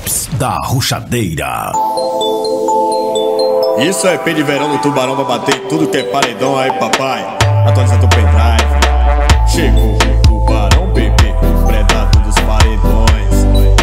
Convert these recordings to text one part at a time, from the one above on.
Drops da Ruxadeira. Isso é EP de verão no Tubarão, vai bater tudo que é paredão aí, papai. Atualiza teu pendrive. Chegou o Tubarão, bebê, predador dos paredões.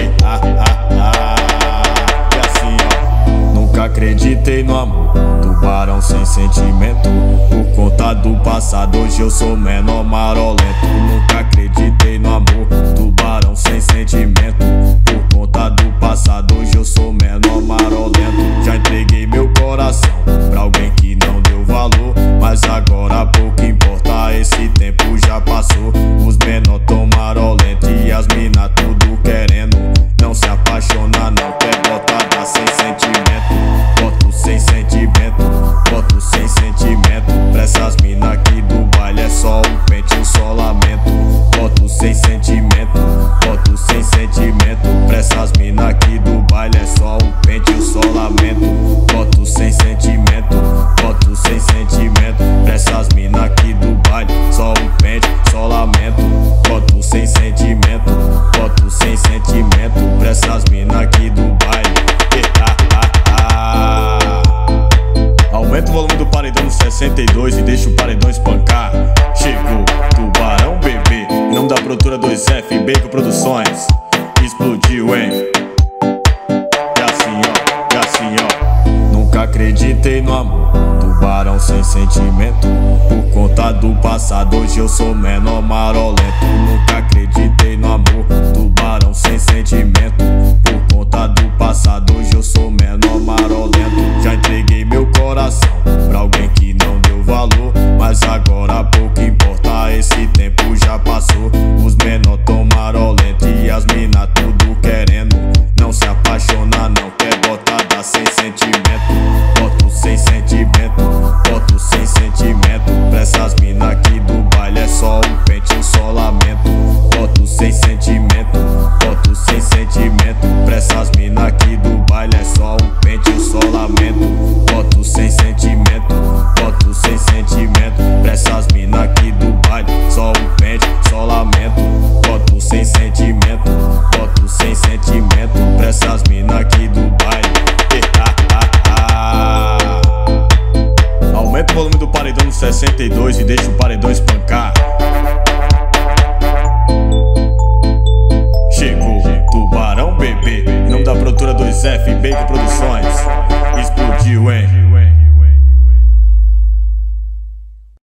E assim, ó, nunca acreditei no amor. Tubarão sem sentimento. Por conta do passado, hoje eu sou menor marolento. Nunca acreditei no amor. Tubarão sem sentimento. Por conta do passado, hoje eu sou menor marolento. Já entreguei meu coração pra alguém que não deu valor, mas agora pouco importa, esse tempo já passou. Os menor tão marolento e as mina tudo querendo. Não se apaixona não, quer botada sem sentimento. Boto sem sentimento, boto sem sentimento. Pra essas mina aqui do baile é só um pente e um só lamento. Boto sem sentimento, boto sem sentimento. Pra essas mina aqui do baile é só um pente e um só lamento. Boto sem sentimento, boto sem sentimento. Pra essas mina aqui do baile só um pente, só lamento. Boto sem sentimento, boto sem sentimento. Pra essas mina aqui do baile. Aumenta o volume do paredão no 62 e deixa o paredão espancar. Chegou Tubarão, bebê, em nome da produtora 2F, Bacon Produções. Explodiu, hein? E assim, ó, nunca acreditei no amor. Tubarão sem sentimento. Por conta do passado, hoje eu sou menor marolento. Nunca acreditei no amor. Tubarão sem sentimento.